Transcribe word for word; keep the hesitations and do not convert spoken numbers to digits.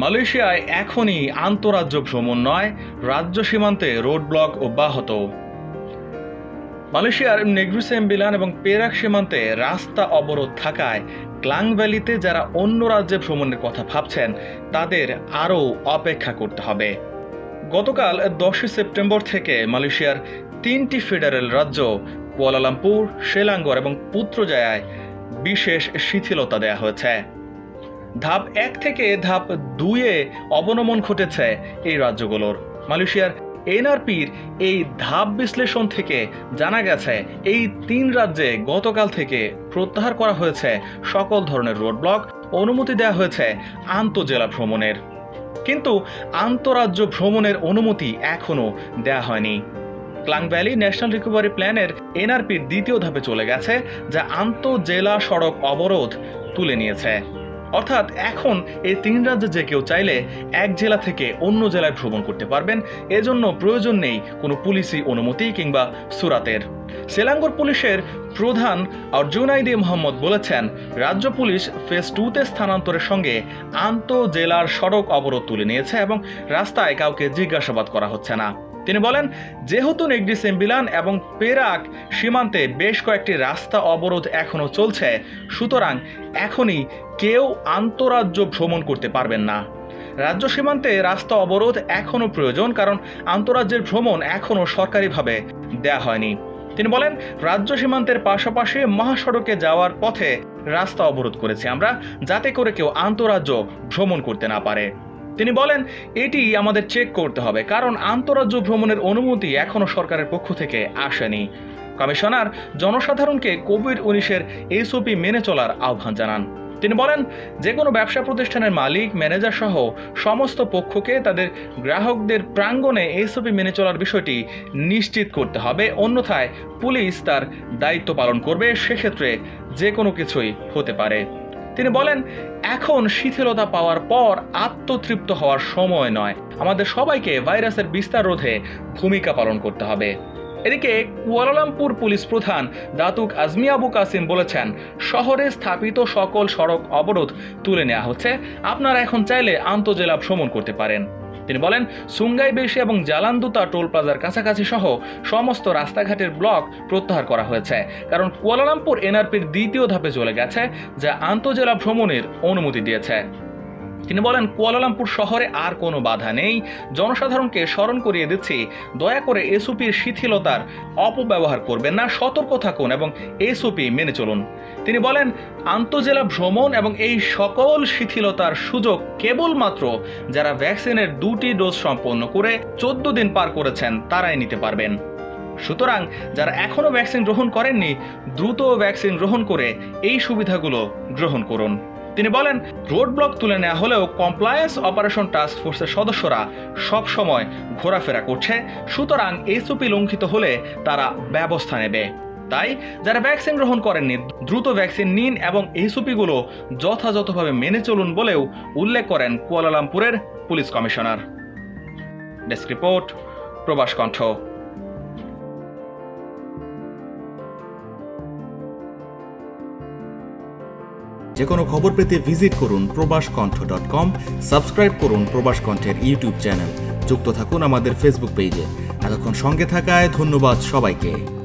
মালয়েশিয়ায় এখনই আন্তঃরাজ্য ভ্রমণ নয়, রাজ্য সীমান্তে রোড ব্লক অব্যাহত। মালয়েশিয়ার নেগ্রি সেম্বিলান এবং পেরাক সীমান্তে রাস্তা অবরোধ থাকায় ক্লাং ভ্যালিতে যারা অন্য রাজ্যে ভ্রমণের কথা ভাবছেন তাদের আরও অপেক্ষা করতে হবে। গতকাল দশই সেপ্টেম্বর থেকে মালয়েশিয়ার তিনটি ফেডারেল রাজ্য কুয়ালালামপুর, সেলাঙ্গর এবং পুত্রজায়ায় বিশেষ শিথিলতা দেওয়া হয়েছে। ধাপ এক থেকে ধাপ দুইয়ে অবনমন ঘটেছে এই রাজ্যগুলোর। মালয়েশিয়ার এনআরপির এই ধাপ বিশ্লেষণ থেকে জানা গেছে এই তিন রাজ্যে গতকাল থেকে প্রত্যাহার করা হয়েছে সকল ধরনের রোড ব্লক, অনুমতি দেওয়া হয়েছে আন্তঃজেলা ভ্রমণের, কিন্তু আন্তঃরাজ্য ভ্রমণের অনুমতি এখনও দেওয়া হয়নি। ক্লাং ভ্যালি ন্যাশনাল রিকভারি প্ল্যানের এনআরপির দ্বিতীয় ধাপে চলে গেছে, যা আন্তঃজেলা সড়ক অবরোধ তুলে নিয়েছে। অর্থাৎ এখন এই তিন রাজ্যে যে কেউ চাইলে এক জেলা থেকে অন্য জেলায় ভ্রমণ করতে পারবেন, এজন্য প্রয়োজন নেই কোনো পুলিশি অনুমতি কিংবা সুরাতের। সেলাঙ্গর পুলিশের প্রধান আরজুনাইদি মোহাম্মদ বলেছেন, রাজ্য পুলিশ ফেজ টুতে স্থানান্তরের সঙ্গে আন্তঃজেলার সড়ক অবরোধ তুলে নিয়েছে এবং রাস্তায় কাউকে জিজ্ঞাসাবাদ করা হচ্ছে না। তিনি বলেন, যেহেতু নেগ্রি সেম্বিলান এবং পেরাক সীমান্তে বেশ কয়েকটি রাস্তা অবরোধ এখনও চলছে, সুতরাং এখনই কেউ আন্তঃরাজ্য ভ্রমণ করতে পারবেন না। রাজ্য সীমান্তে রাস্তা অবরোধ এখনও প্রয়োজন, কারণ আন্তঃরাজ্যের ভ্রমণ এখনও সরকারিভাবে দেয়া হয়নি। তিনি বলেন, রাজ্য সীমান্তের পাশাপাশি মহাসড়কে যাওয়ার পথে রাস্তা অবরোধ করেছি আমরা, যাতে করে কেউ আন্তঃরাজ্য ভ্রমণ করতে না পারে। তিনি বলেন, এটি আমাদের চেক করতে হবে, কারণ আন্তঃরাজ্য ভ্রমণের অনুমতি এখনও সরকারের পক্ষ থেকে আসেনি। কমিশনার জনসাধারণকে কোভিড উনিশের এসওপি মেনে চলার আহ্বান জানান। তিনি বলেন, যে কোনো ব্যবসা প্রতিষ্ঠানের মালিক, ম্যানেজার সহ সমস্ত পক্ষকে তাদের গ্রাহকদের প্রাঙ্গণে এসওপি মেনে চলার বিষয়টি নিশ্চিত করতে হবে, অন্যথায় পুলিশ তার দায়িত্ব পালন করবে, সেক্ষেত্রে যে কোনো কিছুই হতে পারে। তিনি বলেন, এখন শিথিলতা পাওয়ার পর আত্মতৃপ্ত হওয়ার সময় নয়, আমাদের সবাইকে ভাইরাসের বিস্তার রোধে ভূমিকা পালন করতে হবে। এদিকে কুয়ালালামপুর পুলিশ প্রধান দাতুক আজমি আবু কাসিম বলেছেন, শহরে স্থাপিত সকল সড়ক অবরোধ তুলে নেওয়া হচ্ছে, আপনারা এখন চাইলে আন্তঃজেলা ভ্রমণ করতে পারেন। তিনি বলেন, সুঙ্গাই বেশি এবং জালান্দুতা টোল প্লাজার কাছাকাছি সহ সমস্ত রাস্তাঘাটের ব্লক প্রত্যাহার করা হয়েছে, কারণ কুয়ালালামপুর এনআরপির দ্বিতীয় ধাপে চলে গেছে, যা আন্তঃজেলা ভ্রমণের অনুমতি দিয়েছে। তিনি বলেন, কুয়ালালামপুর শহরে আর কোনো বাধা নেই, জনসাধারণকে স্মরণ করিয়ে দিচ্ছি, দয়া করে এসওপির শিথিলতার অপব্যবহার করবেন না, সতর্ক থাকুন এবং এসওপি মেনে চলুন। তিনি বলেন, আন্তঃজেলা ভ্রমণ এবং এই সকল শিথিলতার সুযোগ কেবলমাত্র যারা ভ্যাকসিনের দুটি ডোজ সম্পন্ন করে চোদ্দ দিন পার করেছেন তারাই নিতে পারবেন। সুতরাং যারা এখনো ভ্যাকসিন গ্রহণ করেননি, দ্রুত ভ্যাকসিন গ্রহণ করে এই সুবিধাগুলো গ্রহণ করুন। তিনি বলেন, রোড ব্লক তুলে নেওয়া হলেও কমপ্লায়েন্স অপারেশন টাস্ক ফোর্সের সদস্যরা সব সময় ঘোরাফেরা করছে, সুতরাং এসওপি লঙ্ঘিত হলে তারা ব্যবস্থা নেবে। তাই যারা ভ্যাকসিন গ্রহণ করেননি, দ্রুত ভ্যাকসিন নিন এবং এসওপিগুলো যথাযথভাবে মেনে চলুন বলেও উল্লেখ করেন কুয়ালালামপুরের police commissioner. Desk report, Probash Kantho. যে কোনো খবর পেতে ভিজিট করুন প্রবাশ কণ্ঠ ডট কম, সাবস্ক্রাইব করুন প্রবাস কণ্ঠের ইউটিউব চ্যানেল, যুক্ত থাকুন আমাদের ফেসবুক পেজে। এতক্ষণ সঙ্গে থাকায় ধন্যবাদ সবাইকে।